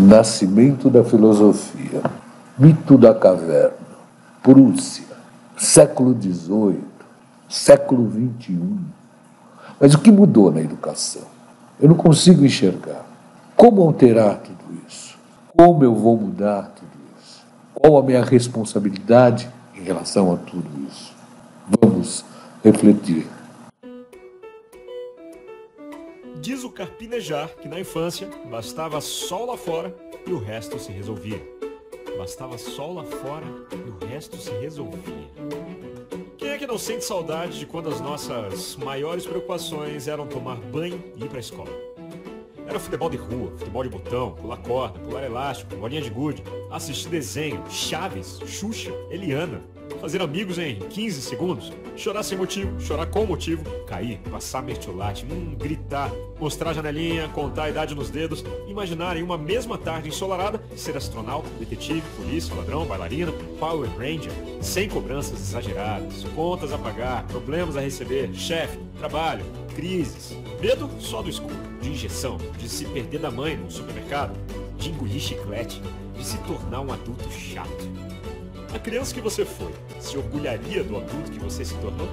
Nascimento da filosofia. Mito da caverna. Prússia. Século XVIII. Século XXI. Mas o que mudou na educação? Eu não consigo enxergar. Como alterar tudo isso? Como eu vou mudar tudo isso? Qual a minha responsabilidade em relação a tudo isso? Vamos refletir. Diz o Carpinejar que na infância bastava sol lá fora e o resto se resolvia. Bastava sol lá fora e o resto se resolvia. Quem é que não sente saudade de quando as nossas maiores preocupações eram tomar banho e ir para a escola? Era futebol de rua, futebol de botão, pular corda, pular elástico, bolinha de gude, assistir desenho, Chaves, Xuxa, Eliana, fazer amigos em 15 segundos, chorar sem motivo, chorar com motivo, cair, passar mertiolate, gritar, mostrar a janelinha, contar a idade nos dedos, imaginar em uma mesma tarde ensolarada ser astronauta, detetive, polícia, ladrão, bailarina, Power Ranger, sem cobranças exageradas, contas a pagar, problemas a receber, chefe, trabalho, crises, medo só do escuro, de injeção, de se perder da mãe no supermercado, de engolir chiclete, de se tornar um adulto chato. A criança que você foi, se orgulharia do adulto que você se tornou?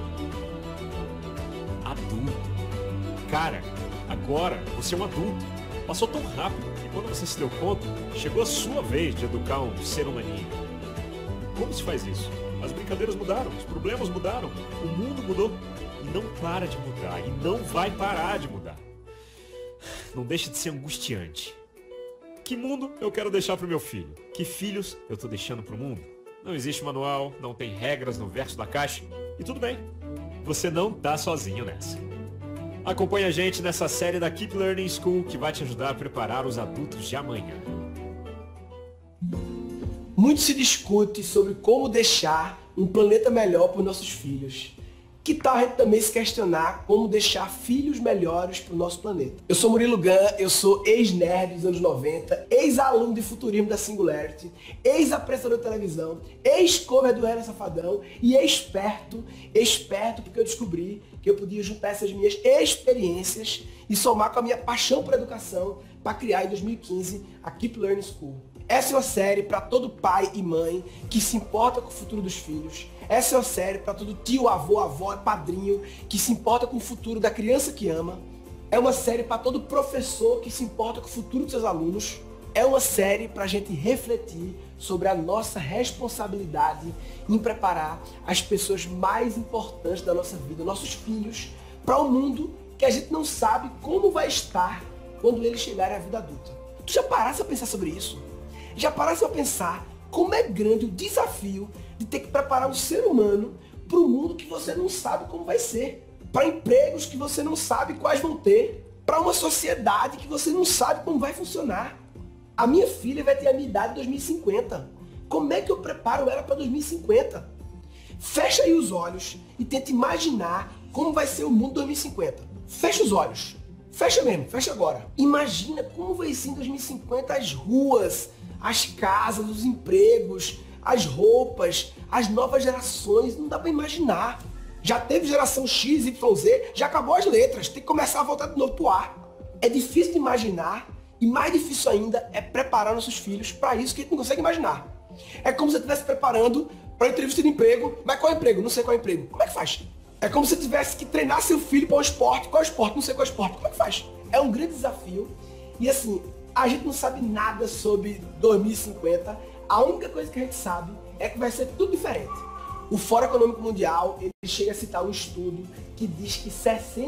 Adulto. Cara, agora você é um adulto. Passou tão rápido que quando você se deu conta, chegou a sua vez de educar um ser humaninho. Como se faz isso? As brincadeiras mudaram, os problemas mudaram, o mundo mudou. E não para de mudar, e não vai parar de mudar. Não deixa de ser angustiante. Que mundo eu quero deixar pro meu filho? Que filhos eu tô deixando pro mundo? Não existe manual, não tem regras no verso da caixa. E tudo bem, você não tá sozinho nessa. Acompanhe a gente nessa série da Keep Learning School que vai te ajudar a preparar os adultos de amanhã. Muito se discute sobre como deixar um planeta melhor para os nossos filhos. Que tal a gente também se questionar como deixar filhos melhores para o nosso planeta? Eu sou Murilo Gun, eu sou ex-nerd dos anos 90, ex-aluno de futurismo da Singularity, ex-apresentador de televisão, ex-cover do Era Safadão e experto porque eu descobri que eu podia juntar essas minhas experiências e somar com a minha paixão por educação para criar em 2015 a Keep Learning School. Essa é uma série para todo pai e mãe que se importa com o futuro dos filhos. Essa é uma série para todo tio, avô, avó, padrinho que se importa com o futuro da criança que ama. É uma série para todo professor que se importa com o futuro dos seus alunos. É uma série para a gente refletir sobre a nossa responsabilidade em preparar as pessoas mais importantes da nossa vida, nossos filhos, para um mundo que a gente não sabe como vai estar quando eles chegarem à vida adulta. Tu já paraste a pensar sobre isso? Já paraste a pensar como é grande o desafio de ter que preparar um ser humano para um mundo que você não sabe como vai ser, para empregos que você não sabe quais vão ter, para uma sociedade que você não sabe como vai funcionar. A minha filha vai ter a minha idade em 2050. Como é que eu preparo ela para 2050? Fecha aí os olhos e tenta imaginar como vai ser o mundo em 2050. Fecha os olhos. Fecha mesmo, fecha agora. Imagina como vai ser em 2050 as ruas, as casas, os empregos, as roupas, as novas gerações. Não dá para imaginar. Já teve geração X, Y, Z, já acabou as letras. Tem que começar a voltar de novo pro ar. É difícil de imaginar e mais difícil ainda é preparar nossos filhos para isso que a gente não consegue imaginar. É como se você estivesse preparando para entrevista de emprego. Mas qual é o emprego? Não sei qual é o emprego. Como é que faz? É como se você tivesse que treinar seu filho para um esporte. Qual é o esporte? Não sei qual é o esporte. Como é que faz? É um grande desafio. E assim, a gente não sabe nada sobre 2050. A única coisa que a gente sabe é que vai ser tudo diferente. O Fórum Econômico Mundial, ele chega a citar um estudo que diz que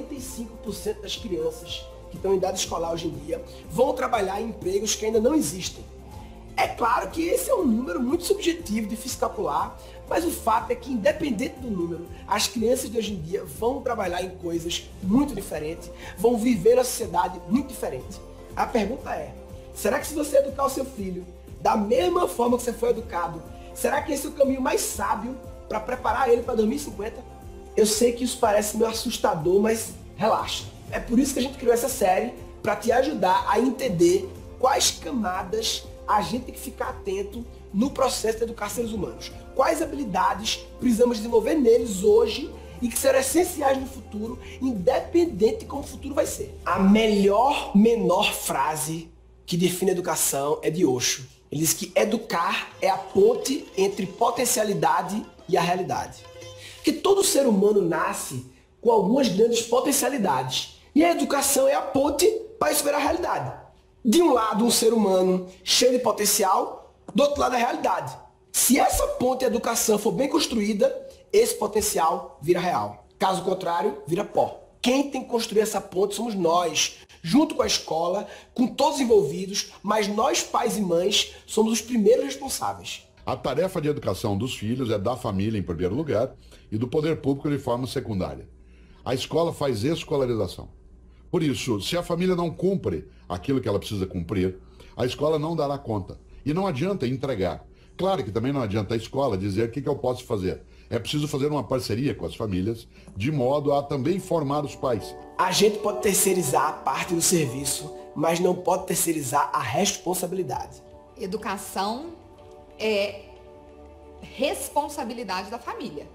65% das crianças que estão em idade escolar hoje em dia vão trabalhar em empregos que ainda não existem. É claro que esse é um número muito subjetivo, difícil de calcular, mas o fato é que, independente do número, as crianças de hoje em dia vão trabalhar em coisas muito diferentes, vão viver na sociedade muito diferente. A pergunta é, será que se você educar o seu filho da mesma forma que você foi educado, será que esse é o caminho mais sábio para preparar ele para 2050? Eu sei que isso parece meio assustador, mas relaxa. É por isso que a gente criou essa série, para te ajudar a entender quais camadas a gente tem que ficar atento no processo de educar seres humanos. Quais habilidades precisamos desenvolver neles hoje e que serão essenciais no futuro, independente de como o futuro vai ser. A melhor menor frase que define a educação é de Osho. Ele diz que educar é a ponte entre potencialidade e a realidade. Que todo ser humano nasce com algumas grandes potencialidades. E a educação é a ponte para isso virar realidade. De um lado, um ser humano cheio de potencial, do outro lado, a realidade. Se essa ponte a educação for bem construída, esse potencial vira real. Caso contrário, vira pó. Quem tem que construir essa ponte somos nós, junto com a escola, com todos os envolvidos, mas nós, pais e mães, somos os primeiros responsáveis. A tarefa de educação dos filhos é da família em primeiro lugar e do poder público de forma secundária. A escola faz escolarização. Por isso, se a família não cumpre aquilo que ela precisa cumprir, a escola não dará conta. E não adianta entregar. Claro que também não adianta a escola dizer o que eu posso fazer. É preciso fazer uma parceria com as famílias, de modo a também formar os pais. A gente pode terceirizar parte do serviço, mas não pode terceirizar a responsabilidade. Educação é responsabilidade da família.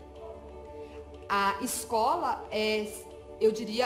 A escola é, eu diria,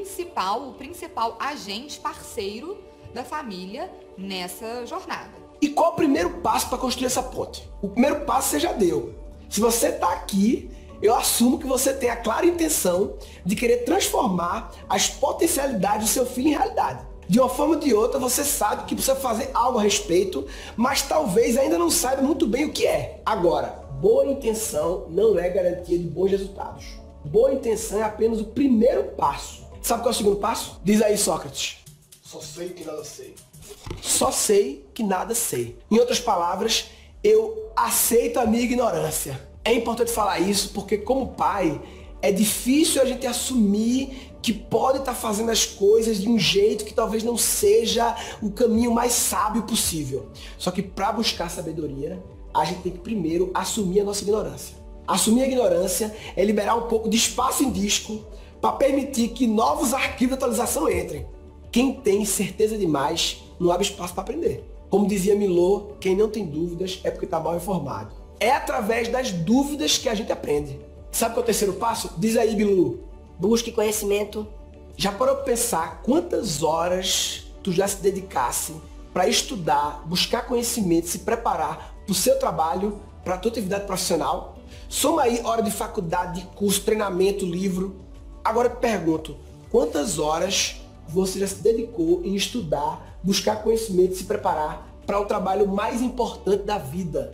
o principal agente parceiro da família nessa jornada. E qual é o primeiro passo para construir essa ponte? O primeiro passo você já deu. Se você está aqui, eu assumo que você tem a clara intenção de querer transformar as potencialidades do seu filho em realidade. De uma forma ou de outra, você sabe que precisa fazer algo a respeito, mas talvez ainda não saiba muito bem o que é. Agora, boa intenção não é garantia de bons resultados. Boa intenção é apenas o primeiro passo. Sabe qual é o segundo passo? Diz aí, Sócrates. Só sei que nada sei. Só sei que nada sei. Em outras palavras, eu aceito a minha ignorância. É importante falar isso porque, como pai, é difícil a gente assumir que pode estar fazendo as coisas de um jeito que talvez não seja o caminho mais sábio possível. Só que para buscar sabedoria, a gente tem que primeiro assumir a nossa ignorância. Assumir a ignorância é liberar um pouco de espaço em disco para permitir que novos arquivos de atualização entrem. Quem tem certeza demais não abre espaço para aprender. Como dizia Milô, quem não tem dúvidas é porque está mal informado. É através das dúvidas que a gente aprende. Sabe qual é o terceiro passo? Diz aí, Bilu. Busque conhecimento. Já parou para pensar quantas horas tu já se dedicasse para estudar, buscar conhecimento, se preparar para o seu trabalho, para a tua atividade profissional? Soma aí hora de faculdade, de curso, treinamento, livro. Agora eu te pergunto, quantas horas você já se dedicou em estudar, buscar conhecimento, se preparar para o trabalho mais importante da vida?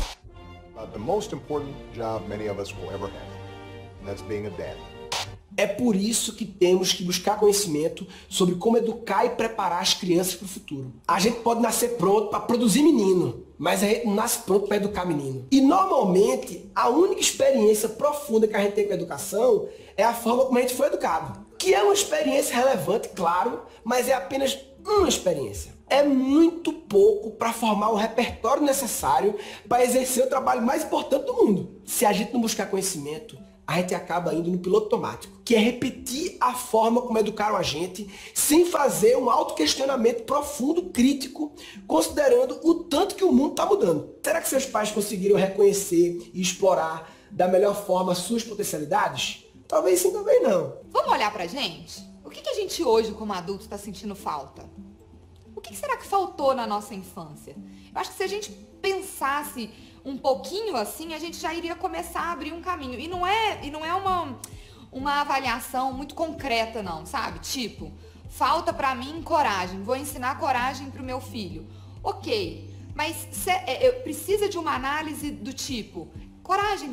The most important job many of us will ever have, and that's being a dad. É por isso que temos que buscar conhecimento sobre como educar e preparar as crianças para o futuro. A gente pode nascer pronto para produzir menino, mas a gente não nasce pronto para educar menino. E normalmente, a única experiência profunda que a gente tem com a educação é a forma como a gente foi educado. Que é uma experiência relevante, claro, mas é apenas uma experiência. É muito pouco para formar o repertório necessário para exercer o trabalho mais importante do mundo. Se a gente não buscar conhecimento, a gente acaba indo no piloto automático, que é repetir a forma como educaram a gente, sem fazer um autoquestionamento profundo, crítico, considerando o tanto que o mundo está mudando. Será que seus pais conseguiram reconhecer e explorar da melhor forma as suas potencialidades? Talvez sim, talvez não. Vamos olhar pra gente? O que a gente hoje, como adulto, está sentindo falta? O que será que faltou na nossa infância? Eu acho que se a gente pensasse um pouquinho assim, a gente já iria começar a abrir um caminho. E não é uma avaliação muito concreta não, sabe? Tipo, falta pra mim coragem, vou ensinar coragem pro meu filho. Ok, mas precisa de uma análise do tipo, coragem,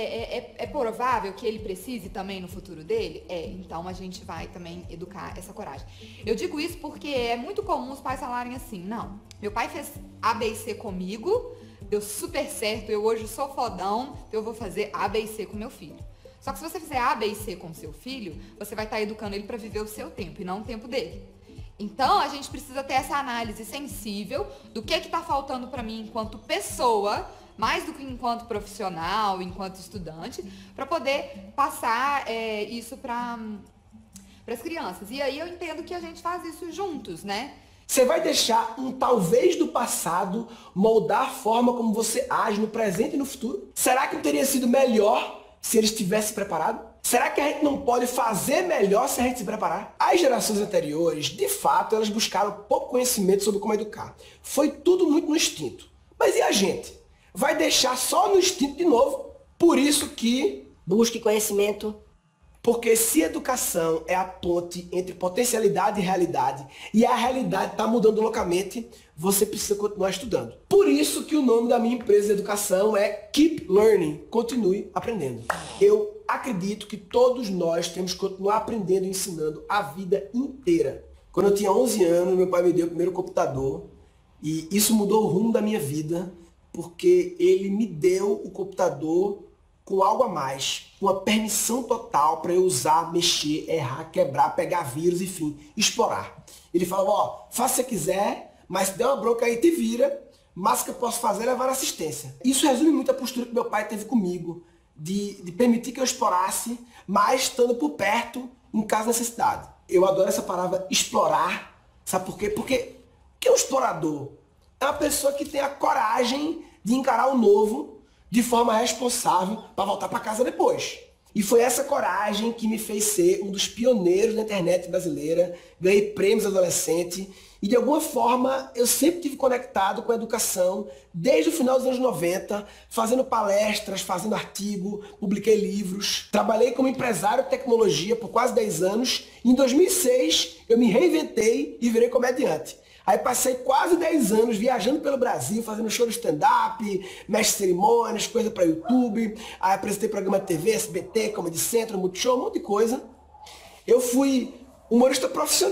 é provável que ele precise também no futuro dele? Então a gente vai também educar essa coragem. Eu digo isso porque é muito comum os pais falarem assim, não, meu pai fez A, B e C comigo, deu super certo, eu hoje sou fodão, então eu vou fazer A, B e C com meu filho. Só que se você fizer A, B e C com seu filho, você vai estar educando ele para viver o seu tempo e não o tempo dele. Então a gente precisa ter essa análise sensível do que está faltando para mim enquanto pessoa, mais do que enquanto profissional, enquanto estudante, para poder passar isso para as crianças. E aí eu entendo que a gente faz isso juntos, né? Você vai deixar um talvez do passado moldar a forma como você age no presente e no futuro? Será que não teria sido melhor se ele estivesse preparado? Será que a gente não pode fazer melhor se a gente se preparar? As gerações anteriores, de fato, elas buscaram pouco conhecimento sobre como educar. Foi tudo muito no instinto. Mas e a gente? Vai deixar só no instinto de novo? Por isso que... Busque conhecimento. Porque se educação é a ponte entre potencialidade e realidade, e a realidade está mudando loucamente, você precisa continuar estudando. Por isso que o nome da minha empresa de educação é Keep Learning, continue aprendendo. Eu acredito que todos nós temos que continuar aprendendo e ensinando a vida inteira. Quando eu tinha 11 anos, meu pai me deu o primeiro computador, e isso mudou o rumo da minha vida, porque ele me deu o computador com algo a mais, com a permissão total para eu usar, mexer, errar, quebrar, pegar vírus, enfim, explorar. Ele falou, ó, faça se quiser, mas se der uma bronca aí, te vira, mas o que eu posso fazer é levar assistência. Isso resume muito a postura que meu pai teve comigo, de permitir que eu explorasse, mas estando por perto, em caso de necessidade. Eu adoro essa palavra explorar, sabe por quê? Porque o explorador é uma pessoa que tem a coragem de encarar o novo de forma responsável para voltar para casa depois. E foi essa coragem que me fez ser um dos pioneiros da internet brasileira, ganhei prêmios adolescente e de alguma forma eu sempre tive conectado com a educação desde o final dos anos 90, fazendo palestras, fazendo artigo, publiquei livros, trabalhei como empresário de tecnologia por quase 10 anos e em 2006 eu me reinventei e virei comediante. Aí passei quase 10 anos viajando pelo Brasil, fazendo show de stand-up, mestre de cerimônias, coisa para YouTube. Aí apresentei programa de TV, SBT, Comedy Central, Multishow, um monte de coisa. Eu fui humorista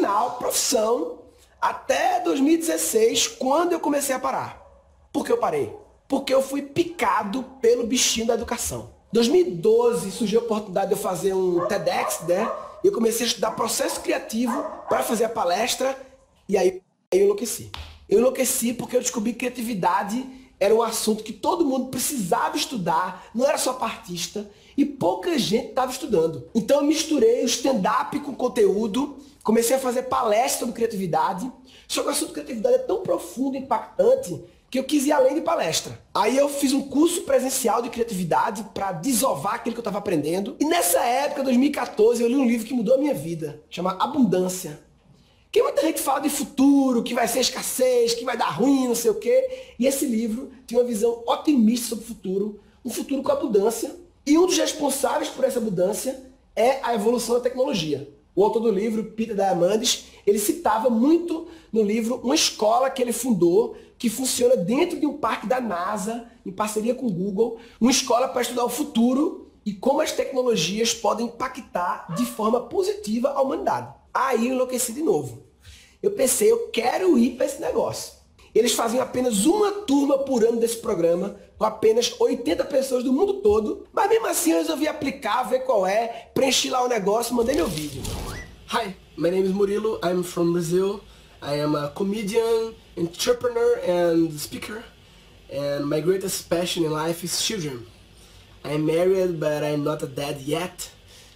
profissão, até 2016, quando eu comecei a parar. Por que eu parei? Porque eu fui picado pelo bichinho da educação. Em 2012 surgiu a oportunidade de eu fazer um TEDx, né? Eu comecei a estudar processo criativo para fazer a palestra e aí eu enlouqueci. Eu enlouqueci porque eu descobri que criatividade era um assunto que todo mundo precisava estudar, não era só partista, e pouca gente estava estudando. Então eu misturei o stand-up com conteúdo, comecei a fazer palestras sobre criatividade, só que o assunto de criatividade é tão profundo e impactante que eu quis ir além de palestra. Aí eu fiz um curso presencial de criatividade para desovar aquilo que eu estava aprendendo. E nessa época, 2014, eu li um livro que mudou a minha vida, chama Abundância. Que muita gente fala de futuro, que vai ser escassez, que vai dar ruim, não sei o quê. E esse livro tem uma visão otimista sobre o futuro, um futuro com abundância. E um dos responsáveis por essa abundância é a evolução da tecnologia. O autor do livro, Peter Diamandis, ele citava muito no livro uma escola que ele fundou, que funciona dentro de um parque da NASA, em parceria com o Google, uma escola para estudar o futuro e como as tecnologias podem impactar de forma positiva a humanidade. Aí eu enlouqueci de novo. Eu pensei, eu quero ir para esse negócio. Eles faziam apenas uma turma por ano desse programa, com apenas 80 pessoas do mundo todo, mas mesmo assim eu resolvi aplicar, ver qual é, preenchi lá o negócio, mandei meu vídeo. Hi, my name is Murilo, I'm from Brazil. I am a comedian, entrepreneur and speaker, and my greatest passion in life is children. I'm married, but I'm not a dad yet.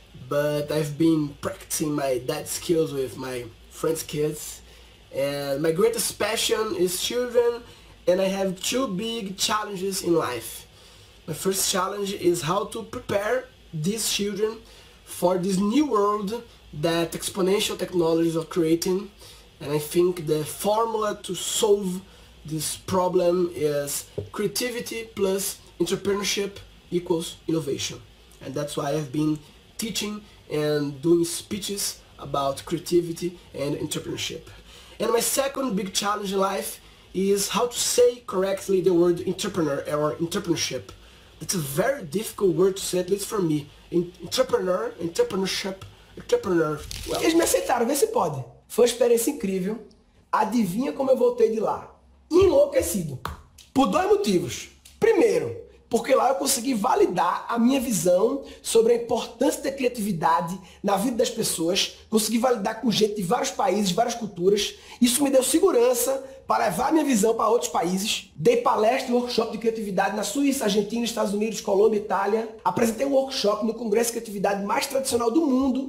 But I've been practicing my dad skills with my friends' kids. And my greatest passion is children, and I have two big challenges in life. My first challenge is how to prepare these children for this new world that exponential technologies are creating. And I think the formula to solve this problem is creativity plus entrepreneurship equals innovation. And that's why I've been teaching and doing speeches about creativity and entrepreneurship. And my second big challenge in life is how to say correctly the word entrepreneur or entrepreneurship. It's a very difficult word to say, at least for me. Entrepreneur, entrepreneurship, entrepreneur. Well. Eles me aceitaram, vê se pode. Foi uma experiência incrível. Adivinha como eu voltei de lá? Enlouquecido. Por dois motivos. Primeiro, porque lá eu consegui validar a minha visão sobre a importância da criatividade na vida das pessoas, consegui validar com gente de vários países, várias culturas. Isso me deu segurança para levar a minha visão para outros países. Dei palestra e workshop de criatividade na Suíça, Argentina, Estados Unidos, Colômbia, Itália. Apresentei um workshop no Congresso de Criatividade mais tradicional do mundo,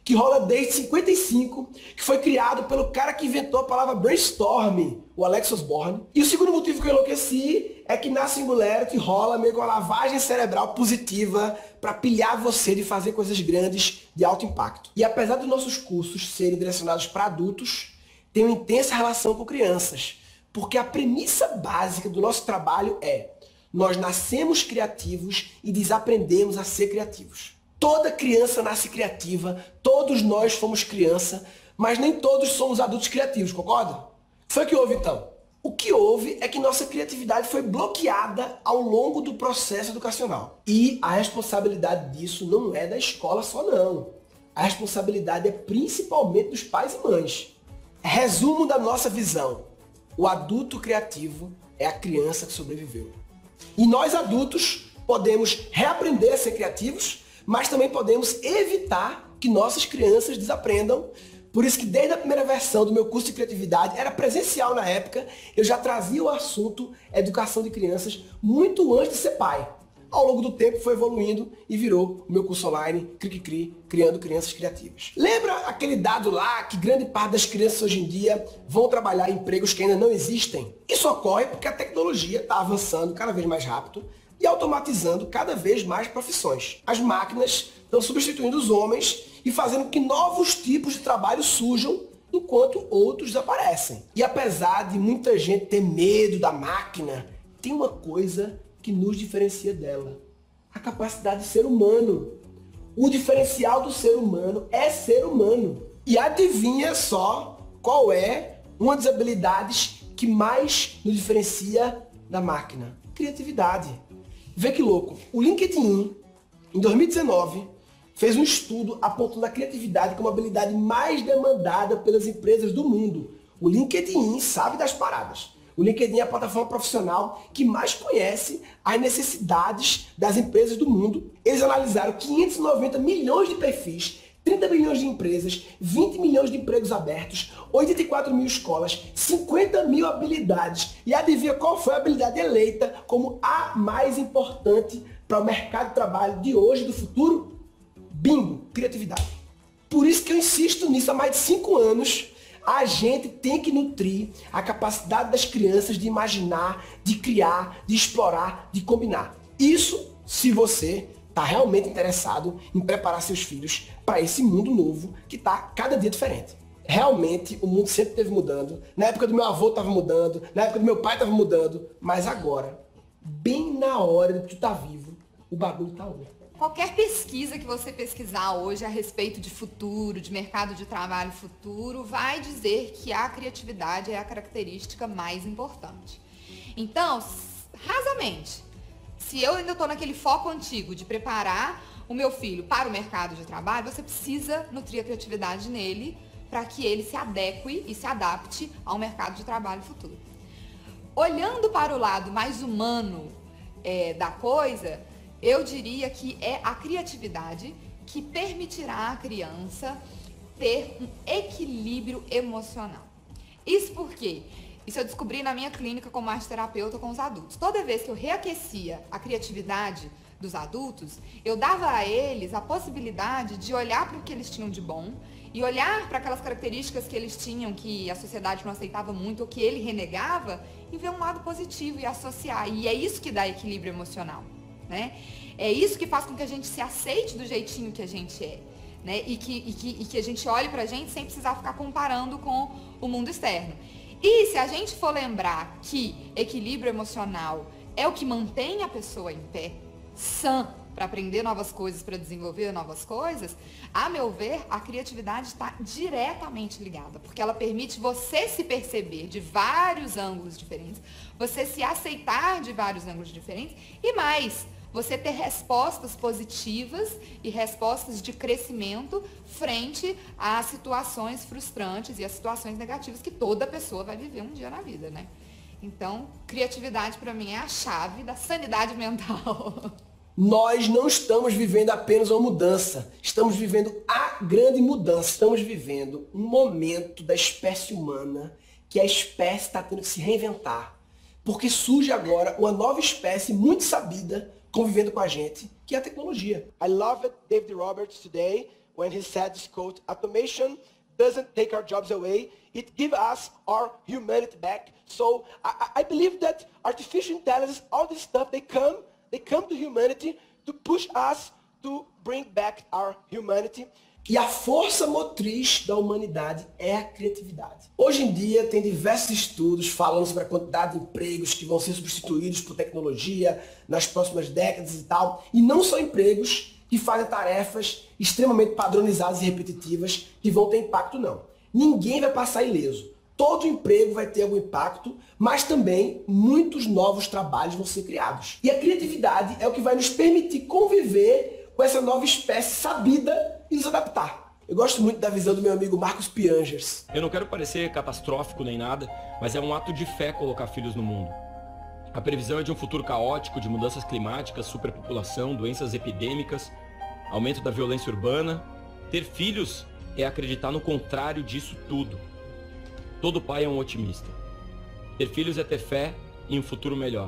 que rola desde 55, que foi criado pelo cara que inventou a palavra brainstorm, o Alex Osborne. E o segundo motivo que eu enlouqueci é que na Singularity rola meio que uma lavagem cerebral positiva para pilhar você de fazer coisas grandes de alto impacto. E apesar dos nossos cursos serem direcionados para adultos, tem uma intensa relação com crianças, porque a premissa básica do nosso trabalho é: nós nascemos criativos e desaprendemos a ser criativos. Toda criança nasce criativa, todos nós fomos criança, mas nem todos somos adultos criativos, concorda? O que foi que houve então? O que houve é que nossa criatividade foi bloqueada ao longo do processo educacional. E a responsabilidade disso não é da escola só não. A responsabilidade é principalmente dos pais e mães. Resumo da nossa visão: o adulto criativo é a criança que sobreviveu. E nós adultos podemos reaprender a ser criativos, mas também podemos evitar que nossas crianças desaprendam. Por isso que desde a primeira versão do meu curso de criatividade, era presencial na época, eu já trazia o assunto educação de crianças muito antes de ser pai. Ao longo do tempo foi evoluindo e virou o meu curso online, Cri, Criando Crianças Criativas. Lembra aquele dado lá que grande parte das crianças hoje em dia vão trabalhar em empregos que ainda não existem? Isso ocorre porque a tecnologia está avançando cada vez mais rápido e automatizando cada vez mais profissões. As máquinas estão substituindo os homens e fazendo que novos tipos de trabalho surjam enquanto outros desaparecem. E apesar de muita gente ter medo da máquina, tem uma coisa que nos diferencia dela: a capacidade de ser humano. O diferencial do ser humano é ser humano. E adivinha só qual é uma das habilidades que mais nos diferencia da máquina? Criatividade. Vê que louco. O LinkedIn, em 2019, fez um estudo apontando a criatividade como a habilidade mais demandada pelas empresas do mundo. O LinkedIn sabe das paradas. O LinkedIn é a plataforma profissional que mais conhece as necessidades das empresas do mundo. Eles analisaram 590 milhões de perfis, 30 milhões de empresas, 20 milhões de empregos abertos, 84 mil escolas, 50 mil habilidades. E adivinha qual foi a habilidade eleita como a mais importante para o mercado de trabalho de hoje e do futuro? Bingo, criatividade. Por isso que eu insisto nisso há mais de 5 anos. A gente tem que nutrir a capacidade das crianças de imaginar, de criar, de explorar, de combinar. Isso se você está realmente interessado em preparar seus filhos para esse mundo novo que está cada dia diferente. Realmente o mundo sempre esteve mudando. Na época do meu avô estava mudando, na época do meu pai estava mudando, mas agora, bem na hora de tu estar vivo, o bagulho está outro. Qualquer pesquisa que você pesquisar hoje a respeito de futuro, de mercado de trabalho futuro, vai dizer que a criatividade é a característica mais importante. Então, rasamente, se eu ainda estou naquele foco antigo de preparar o meu filho para o mercado de trabalho, você precisa nutrir a criatividade nele para que ele se adeque e se adapte ao mercado de trabalho futuro. Olhando para o lado mais humano da coisa, eu diria que é a criatividade que permitirá à criança ter um equilíbrio emocional. Isso porque isso eu descobri na minha clínica como arte-terapeuta com os adultos. Toda vez que eu reaquecia a criatividade dos adultos, eu dava a eles a possibilidade de olhar para o que eles tinham de bom e olhar para aquelas características que eles tinham que a sociedade não aceitava muito ou que ele renegava e ver um lado positivo e associar. E é isso que dá equilíbrio emocional. Né? É isso que faz com que a gente se aceite do jeitinho que a gente é, né? E que a gente olhe pra gente sem precisar ficar comparando com o mundo externo. E se a gente for lembrar que equilíbrio emocional é o que mantém a pessoa em pé, sã, para aprender novas coisas, para desenvolver novas coisas, a meu ver, a criatividade está diretamente ligada, porque ela permite você se perceber de vários ângulos diferentes, você se aceitar de vários ângulos diferentes e mais, você ter respostas positivas e respostas de crescimento frente às situações frustrantes e às situações negativas que toda pessoa vai viver um dia na vida, né? Então, criatividade para mim é a chave da sanidade mental. Nós não estamos vivendo apenas uma mudança, estamos vivendo a grande mudança. Estamos vivendo um momento da espécie humana que a espécie está tendo que se reinventar. Porque surge agora uma nova espécie muito sabida convivendo com a gente, que é a tecnologia. I love it, David Roberts, today, when he said this quote, "Automation doesn't take our jobs away, it gives us our humanity back." So I believe that artificial intelligence, all this stuff, they come to humanity to push us to bring back our humanity. E a força motriz da humanidade é a criatividade. Hoje em dia tem diversos estudos falando sobre a quantidade de empregos que vão ser substituídos por tecnologia nas próximas décadas e tal. E não só empregos que fazem tarefas extremamente padronizadas e repetitivas que vão ter impacto, não. Ninguém vai passar ileso. Todo emprego vai ter algum impacto, mas também muitos novos trabalhos vão ser criados. E a criatividade é o que vai nos permitir conviver com essa nova espécie sabida e nos adaptar. Eu gosto muito da visão do meu amigo Marcos Piangers. Eu não quero parecer catastrófico nem nada, mas é um ato de fé colocar filhos no mundo. A previsão é de um futuro caótico, de mudanças climáticas, superpopulação, doenças epidêmicas, aumento da violência urbana. Ter filhos é acreditar no contrário disso tudo. Todo pai é um otimista. Ter filhos é ter fé em um futuro melhor.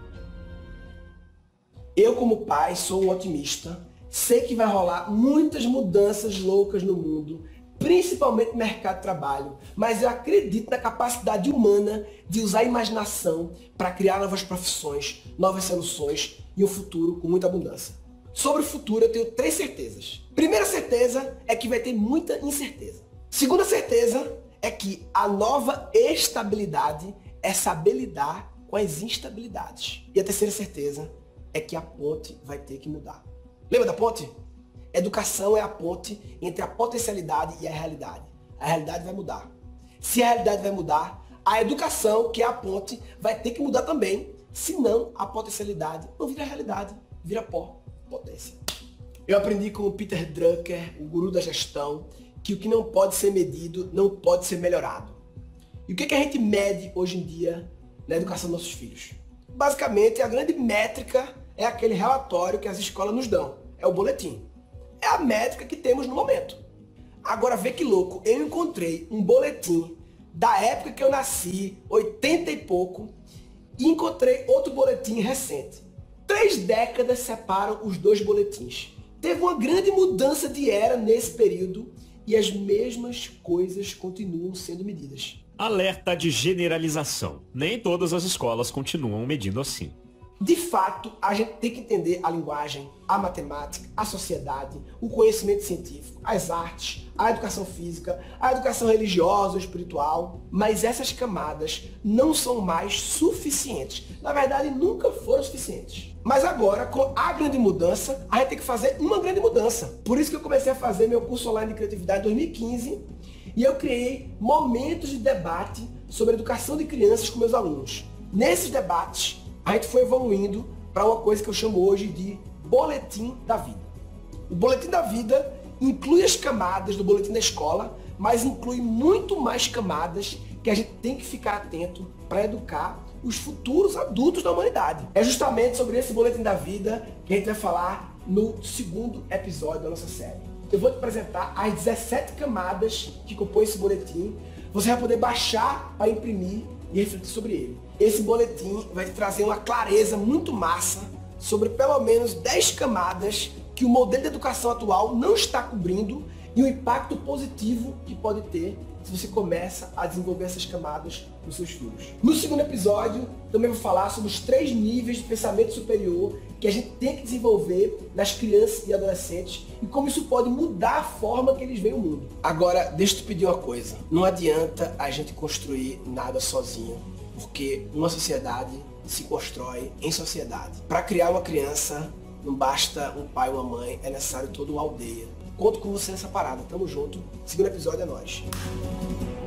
Eu, como pai, sou um otimista. Sei que vai rolar muitas mudanças loucas no mundo, principalmente no mercado de trabalho, mas eu acredito na capacidade humana de usar a imaginação para criar novas profissões, novas soluções e um futuro com muita abundância. Sobre o futuro eu tenho 3 certezas. Primeira certeza é que vai ter muita incerteza. Segunda certeza é que a nova estabilidade é saber lidar com as instabilidades. E a terceira certeza é que a ponte vai ter que mudar. Lembra da ponte? Educação é a ponte entre a potencialidade e a realidade. A realidade vai mudar. Se a realidade vai mudar, a educação, que é a ponte, vai ter que mudar também. Senão, a potencialidade não vira realidade, vira potência. Eu aprendi com o Peter Drucker, o guru da gestão, que o que não pode ser medido não pode ser melhorado. E o que a gente mede hoje em dia na educação dos nossos filhos? Basicamente, a grande métrica é aquele relatório que as escolas nos dão. É o boletim. É a métrica que temos no momento. Agora vê que louco, eu encontrei um boletim da época que eu nasci, 80 e pouco, e encontrei outro boletim recente. 3 décadas separam os 2 boletins. Teve uma grande mudança de era nesse período e as mesmas coisas continuam sendo medidas. Alerta de generalização. Nem todas as escolas continuam medindo assim. De fato, a gente tem que entender a linguagem, a matemática, a sociedade, o conhecimento científico, as artes, a educação física, a educação religiosa ou espiritual, mas essas camadas não são mais suficientes. Na verdade, nunca foram suficientes. Mas agora, com a grande mudança, a gente tem que fazer uma grande mudança. Por isso que eu comecei a fazer meu curso online de criatividade em 2015 e eu criei momentos de debate sobre a educação de crianças com meus alunos. Nesses debates, a gente foi evoluindo para uma coisa que eu chamo hoje de boletim da vida. O boletim da vida inclui as camadas do boletim da escola, mas inclui muito mais camadas que a gente tem que ficar atento para educar os futuros adultos da humanidade. É justamente sobre esse boletim da vida que a gente vai falar no 2º episódio da nossa série. Eu vou te apresentar as 17 camadas que compõem esse boletim. Você vai poder baixar para imprimir e refletir sobre ele. Esse boletim vai te trazer uma clareza muito massa sobre pelo menos 10 camadas que o modelo de educação atual não está cobrindo e o impacto positivo que pode ter se você começa a desenvolver essas camadas nos seus filhos. No 2º episódio, também vou falar sobre os 3 níveis de pensamento superior que a gente tem que desenvolver nas crianças e adolescentes e como isso pode mudar a forma que eles veem o mundo. Agora, deixa eu te pedir uma coisa. Não adianta a gente construir nada sozinho, porque uma sociedade se constrói em sociedade. Para criar uma criança, não basta um pai e uma mãe, é necessário toda uma aldeia. Conto com você nessa parada. Tamo junto. 2º episódio é nóis.